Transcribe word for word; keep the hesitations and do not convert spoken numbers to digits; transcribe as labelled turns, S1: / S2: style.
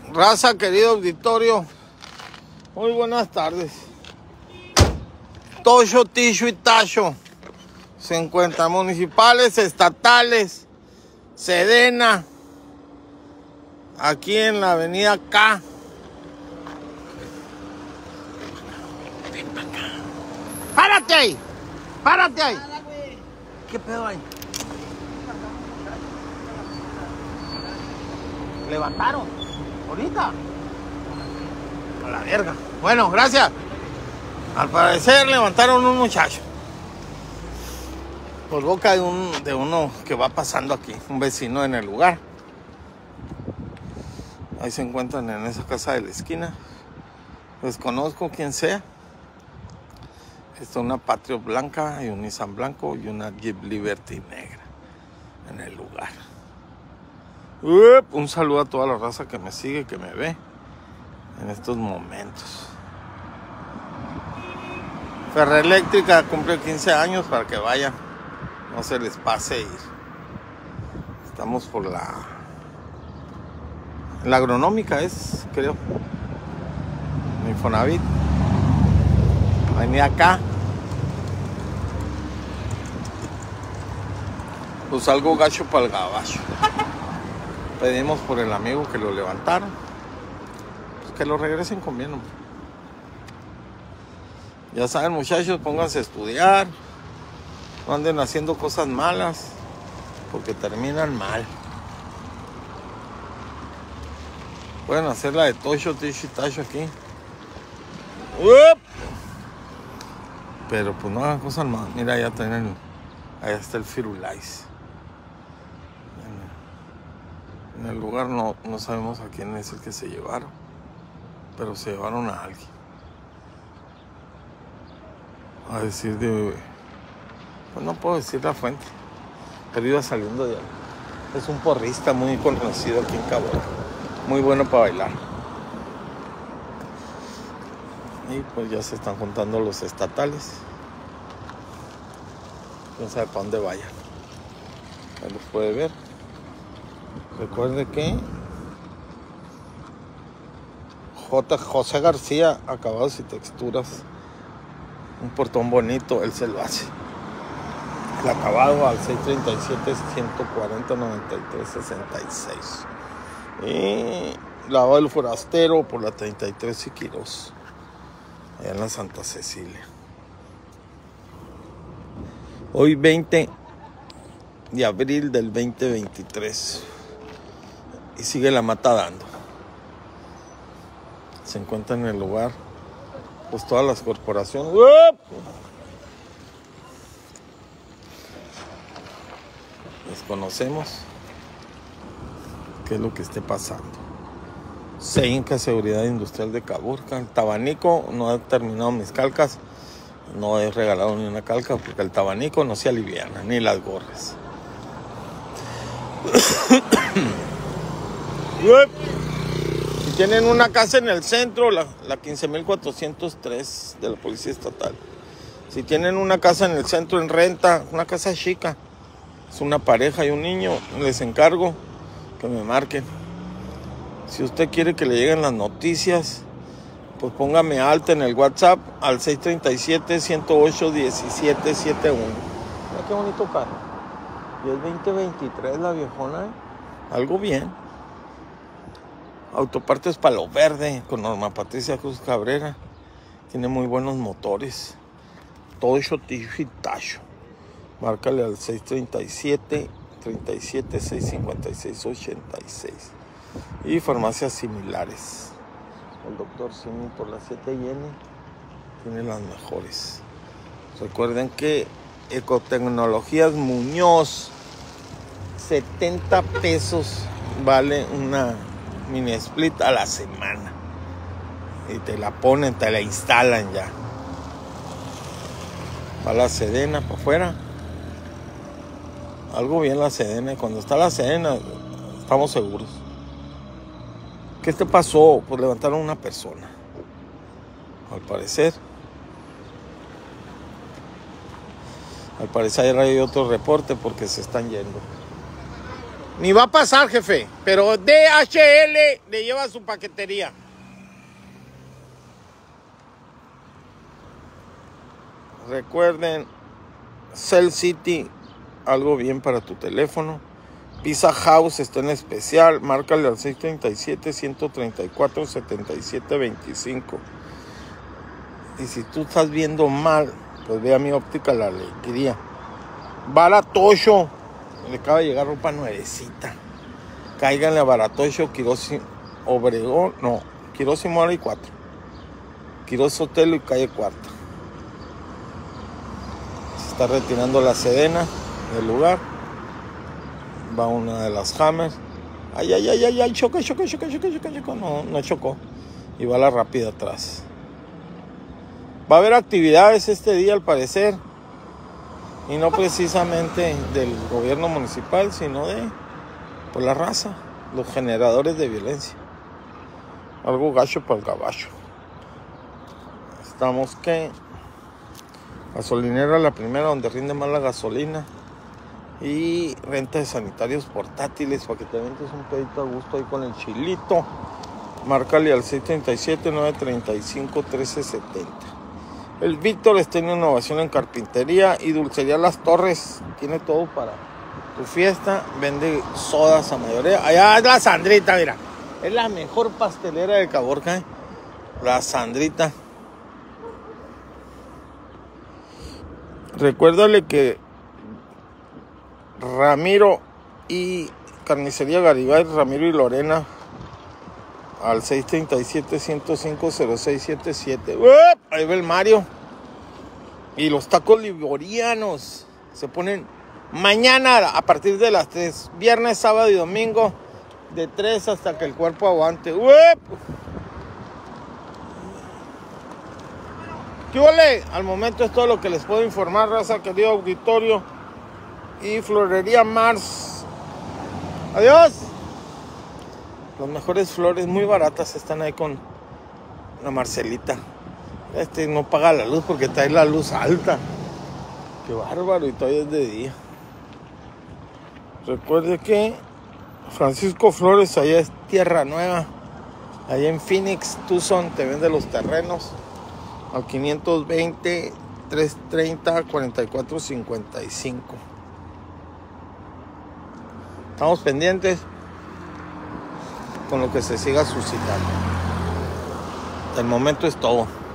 S1: Raza, querido auditorio, muy buenas tardes. Tocho, Ticho y Tacho se encuentran municipales, estatales, Sedena, aquí en la avenida K. Ven para acá. ¡Párate ahí! ¡Párate ahí! ¿Qué pedo hay? ¿Levantaron? ¿Ahorita? A la verga. Bueno, gracias. Al parecer levantaron un muchacho. Por boca de, un, de uno que va pasando aquí, un vecino en el lugar. Ahí se encuentran en esa casa de la esquina. Desconozco quién sea. Está una Patriot blanca y un Nissan blanco y una Jeep Liberty negra en el lugar. Un saludo a toda la raza que me sigue, que me ve en estos momentos. Ferroeléctrica cumple quince años para que vayan, no se les pase ir. Estamos por la la agronómica, es, creo, Infonavit. Venía acá. Pues algo gacho para el gabacho. Pedimos por el amigo que lo levantaron. Pues que lo regresen con bien, hombre. Ya saben, muchachos, pónganse a estudiar. No anden haciendo cosas malas, porque terminan mal. Pueden hacer la de Tocho, Ticho y Tacho aquí. ¡Up! Pero pues no hagan cosas malas. Mira, allá tienen, allá está el Firulais. En el lugar no, no sabemos a quién es el que se llevaron, pero se llevaron a alguien. A decir de... Pues no puedo decir la fuente, pero iba saliendo de ahí. Es un porrista muy conocido aquí en Cabo, muy bueno para bailar. Y pues ya se están juntando los estatales. Quién sabe para dónde vayan. Ahí los puede ver. Recuerde que J. José García, acabados y texturas. Un portón bonito, él se lo hace. El acabado al seis treinta y siete, ciento cuarenta, noventa y tres, sesenta y seis. Y lavado del forastero por la treinta y tres y Quirós, allá en la Santa Cecilia. Hoy veinte de abril del veinte veintitrés. Y sigue la mata dando. Se encuentran en el lugar pues todas las corporaciones. ¡Uop! Desconocemos qué es lo que esté pasando. Seinca, Seguridad Industrial de Caborca. El Tabanico, no he terminado mis calcas. No he regalado ni una calca porque el Tabanico no se aliviana, ni las gorras. Si tienen una casa en el centro, la, la quince mil cuatrocientos tres de la Policía Estatal. Si tienen una casa en el centro en renta, una casa chica, es una pareja y un niño, les encargo que me marquen. Si usted quiere que le lleguen las noticias, pues póngame alta en el WhatsApp al seis treinta y siete, ciento ocho, diecisiete setenta y uno. Mira qué bonito carro. Y es veinte veintitrés la viejona, ¿eh? Algo bien. Autopartes Palo Verde con Norma Patricia Cruz Cabrera. Tiene muy buenos motores. Tocho, Ticho y Tacho. Márcale al seis treinta y siete, treinta y siete, seiscientos cincuenta y seis, ochenta y seis. Y farmacias similares. El doctor Simi por las siete y N tiene las mejores. Recuerden que Ecotecnologías Muñoz, setenta pesos vale una mini split a la semana. Y te la ponen, te la instalan ya. Va la Sedena para afuera. Algo bien la Sedena. Cuando está la Sedena, estamos seguros. ¿Qué te pasó? Pues levantaron a una persona. Al parecer. Al parecer hay otro reporte porque se están yendo. Ni va a pasar, jefe. Pero D H L le lleva su paquetería. Recuerden, Cell City, algo bien para tu teléfono. Pizza House está en especial. Márcale al seis tres siete, uno tres cuatro, siete siete dos cinco. Y si tú estás viendo mal, pues ve a Mi Óptica La Alegría. Baratocho. Le acaba de llegar ropa nuevecita. Cáiganle a Baratocho, Quirós Obregón. No, Quirós y Mora y cuatro. Quirós Sotelo y calle Cuarta. Se está retirando la Sedena del lugar. Va una de las Hammers. Ay, ay, ay, ay, ay, choca, choca, choca, choca, choca, choca. No, no chocó. Y va la Rápida atrás. Va a haber actividades este día al parecer. Y no precisamente del gobierno municipal, sino de por la raza, los generadores de violencia. Algo gacho para el gabacho. Estamos que gasolinera la primera donde rinde más la gasolina. Y renta de sanitarios portátiles para que te avientes un pedito a gusto ahí con el chilito. Márcale al seis tres siete, nueve tres cinco, uno tres siete cero. El Víctor está en innovación en carpintería y dulcería Las Torres. Tiene todo para tu fiesta. Vende sodas a mayoría. Allá es la Sandrita, mira. Es la mejor pastelera de Caborca, ¿eh? La Sandrita. Recuérdale que Ramiro y Carnicería Garibay, Ramiro y Lorena, al seis tres siete, uno cinco, cero seis siete siete. ¡Uep! Ahí va el Mario. Y los tacos liborianos se ponen mañana a partir de las tres. Viernes, sábado y domingo, de tres hasta que el cuerpo aguante. ¡Uep! ¿Qué ole? Al momento es todo lo que les puedo informar, raza, querido auditorio. Y Florería Mars. Adiós. Las mejores flores muy baratas están ahí con la Marcelita. Este no paga la luz porque trae la luz alta. Qué bárbaro, y todavía es de día. Recuerde que Francisco Flores allá es Tierra Nueva. Allá en Phoenix, Tucson, te vende los terrenos al quinientos veinte, trescientos treinta, cuarenta y cuatro cincuenta y cinco. Estamos pendientes con lo que se siga suscitando. El momento es todo.